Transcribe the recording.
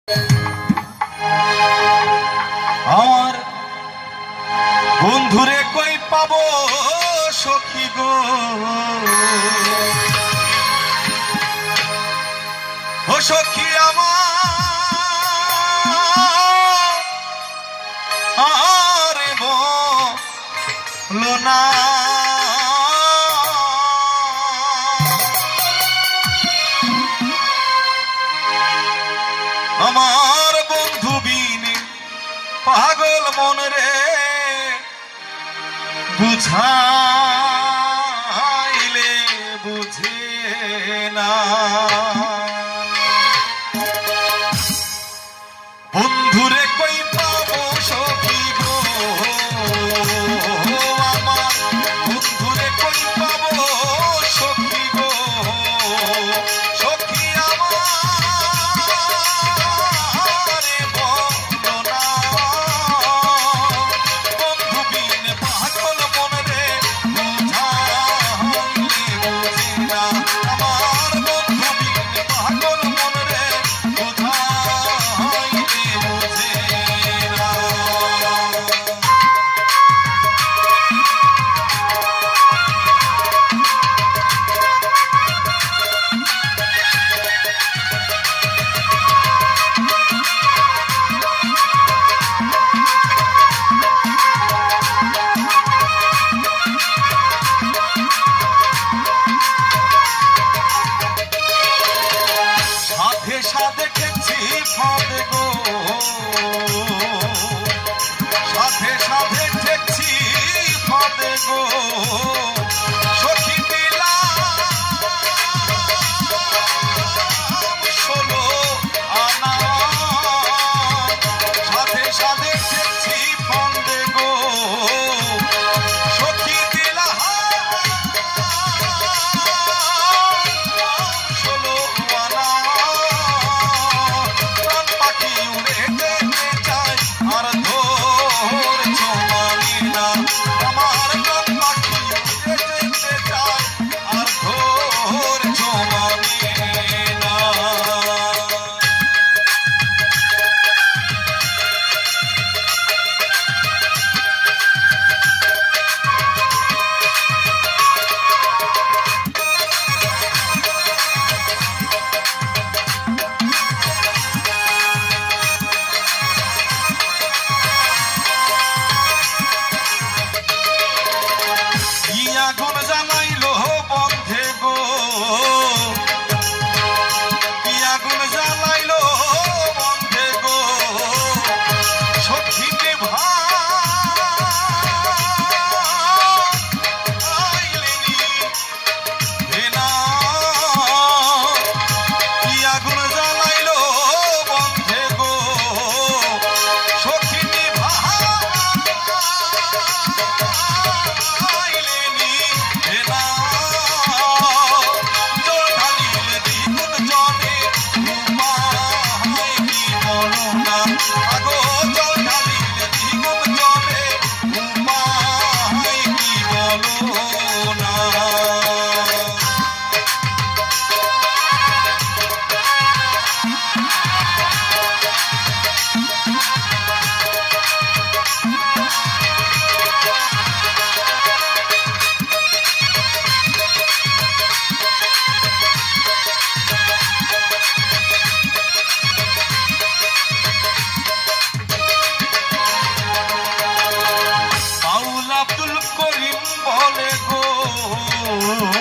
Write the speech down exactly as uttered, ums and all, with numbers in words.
আমার বন্ধুরে কই পাবো সখী গো, ও সখী আমার আরে বলো না। আমার বন্ধু বিনে পাগল মন রে বুঝাইলে বুঝে না। বন্ধুরে কই পাবো সখী গো, আমার বন্ধুরে কই পাবো সখী গো, সখী আমার দেখেছি ফাঁদে গো, সাথে সাথে দেখছি ফাঁদে গো, সখী দিলাম ষোলো আনা, সাথে সাথে দেখছি ফাঁদে গো, সখী দিলাম ষোলো আনা। আগুন জ্বালাইলো বন্ধে গো, কি আগুন জ্বালাইলো বন্ধে গো, সখীকে ভাইলেনি না, কি আগুন জ্বালাইলো বন্ধে গো, সখীকে ভাইলেনি না। আব্দুল করিম বলে গো,